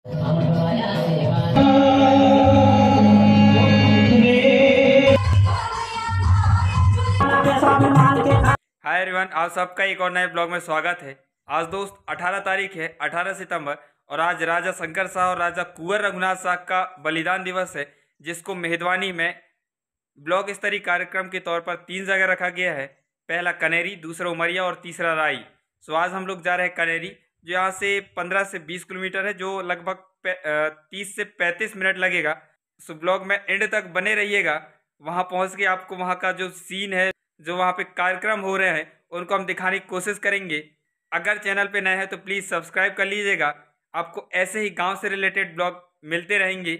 Hi everyone, आप सबका एक और नए ब्लॉग में स्वागत है। आज दोस्त 18 तारीख है, 18 सितंबर, और आज राजा शंकर शाह और राजा कुंवर रघुनाथ शाह का बलिदान दिवस है, जिसको मेहदवानी में ब्लॉक स्तरीय कार्यक्रम के तौर पर 3 जगह रखा गया है। पहला कनेरी, दूसरा उमरिया और तीसरा राई। सो आज हम लोग जा रहे हैं कनेरी, जो यहाँ से 15 से 20 किलोमीटर है, जो लगभग 30 से 35 मिनट लगेगा। सो ब्लॉग में एंड तक बने रहिएगा। वहाँ पहुँच के आपको वहाँ का जो सीन है, जो वहाँ पे कार्यक्रम हो रहे हैं, उनको हम दिखाने की कोशिश करेंगे। अगर चैनल पे नए हैं तो प्लीज़ सब्सक्राइब कर लीजिएगा। आपको ऐसे ही गांव से रिलेटेड ब्लॉग मिलते रहेंगे।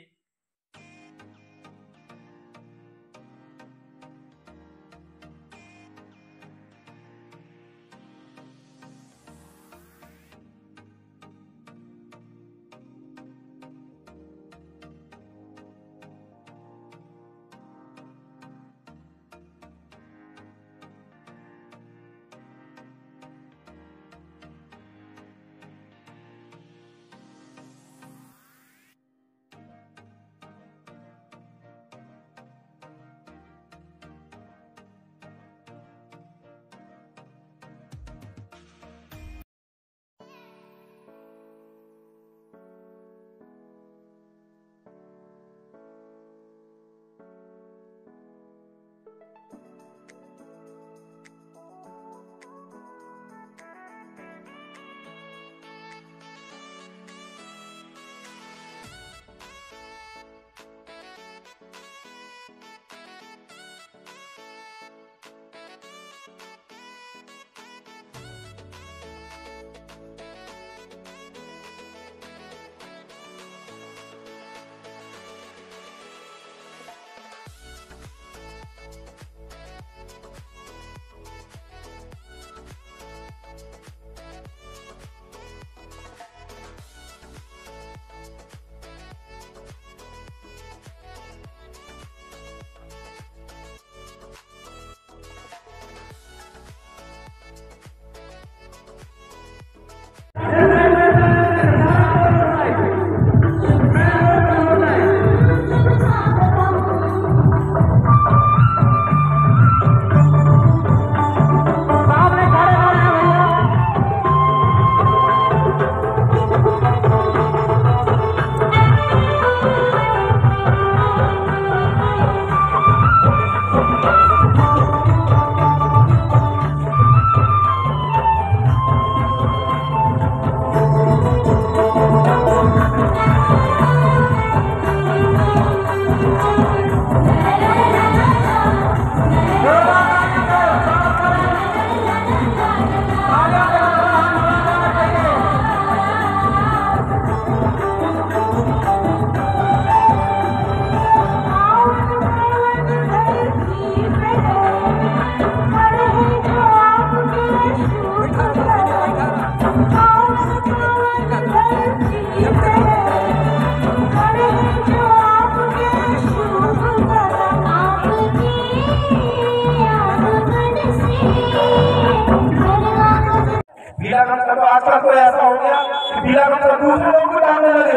आजकल तो ऐसा हो गया कि दूसरे लोग को डालने लगे।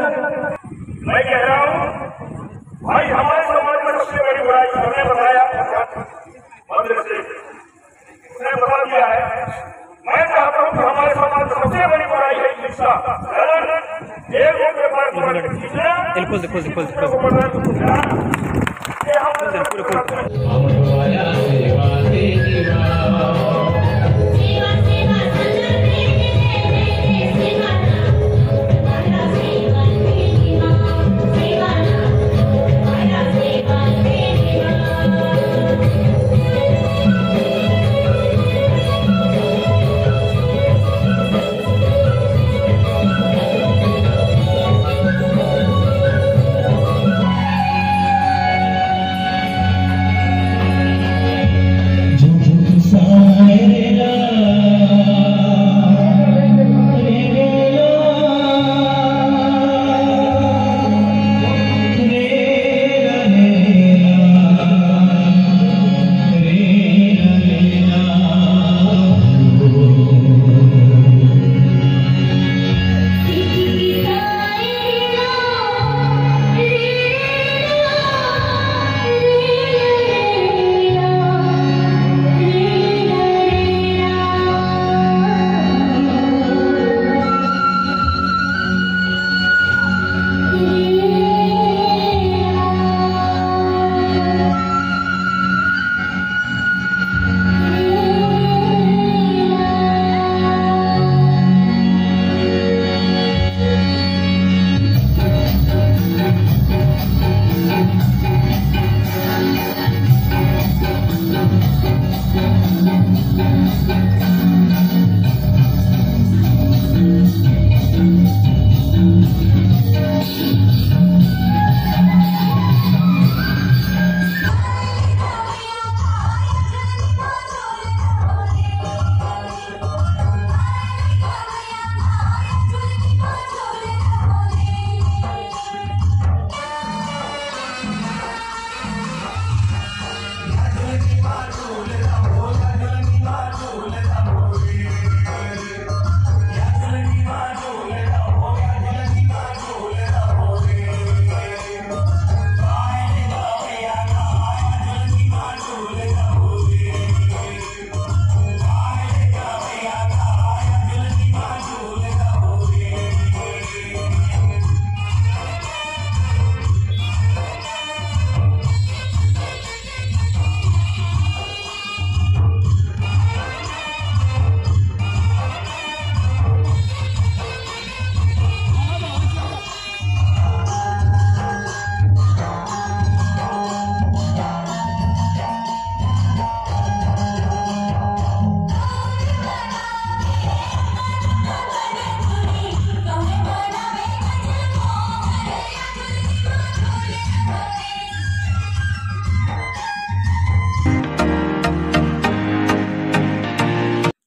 मैं कह रहा हूँ भाई, हमारे समाज में सबसे बड़ी बुराई हमने बताया, मदरसे उसने बता दिया है। मैं चाहता हूँ कि हमारे समाज में सबसे बड़ी बुराई है शिक्षा। एक पेपर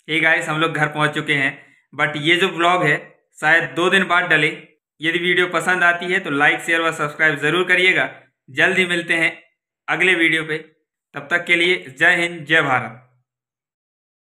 हे गाइस, हम लोग घर पहुंच चुके हैं, बट ये जो ब्लॉग है शायद 2 दिन बाद डले। यदि वीडियो पसंद आती है तो लाइक शेयर व सब्सक्राइब ज़रूर करिएगा। जल्द ही मिलते हैं अगले वीडियो पे। तब तक के लिए जय हिंद, जय भारत।